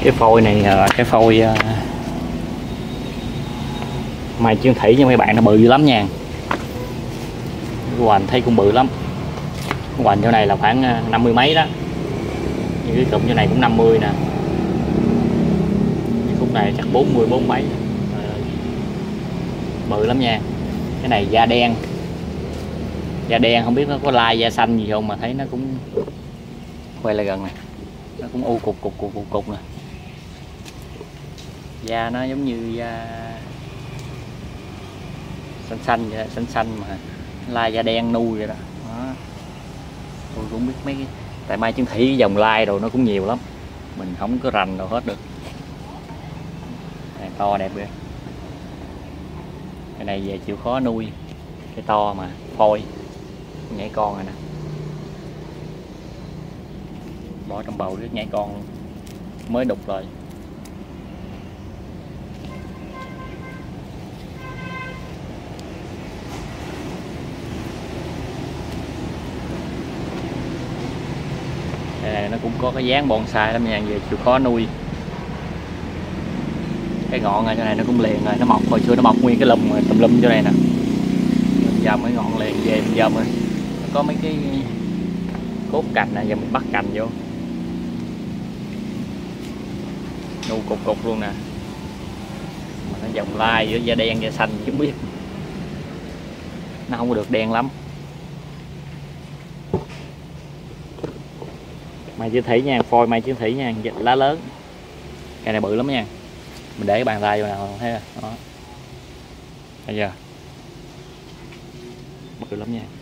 Cái phôi này là cái phôi Mai Chương Thủy nha mấy bạn, nó bự dữ lắm nha. Cái hoành thấy cũng bự lắm. Cái hoành chỗ này là khoảng 50 mấy đó. Như cái cụm chỗ này cũng 50 nè. Cái khúc này chắc 40 40 mấy. Bự lắm nha. Cái này da đen. Da đen không biết nó có lai da xanh gì không mà thấy nó cũng quay lại gần này. Nó cũng u cục nè. Da nó giống như da xanh xanh mà lai da đen nuôi vậy đó. Tôi cũng biết mấy cái tại Mai Chương Thủy dòng lai rồi nó cũng nhiều lắm, mình không có rành đâu hết được. Này, to đẹp kìa. Cái này về chịu khó nuôi, cái to mà phôi nhảy con rồi nè, bỏ trong bầu nước nhảy con mới đục rồi. Đây này nó cũng có cái dáng bonsai lắm nha, về chịu khó nuôi. Cái ngọn này chỗ này nó cũng liền rồi, nó mọc hồi xưa nó mọc nguyên cái lùm tùm lum chỗ này nè, giờ mấy ngọn liền về mình dòm rồi. Nó có mấy cái cốt cành này, giờ mình bắt cành vô nu cục luôn nè. Mà nó dòng lai giữa da đen da xanh chứ không biết, nó không có được đen lắm. Mai Chương Thủy nha, phôi Mai Chương Thủy nha, lá lớn. Cây này bự lắm nha, mình để cái bàn tay vô nào thấy rồi đó, bây giờ bự lắm nha.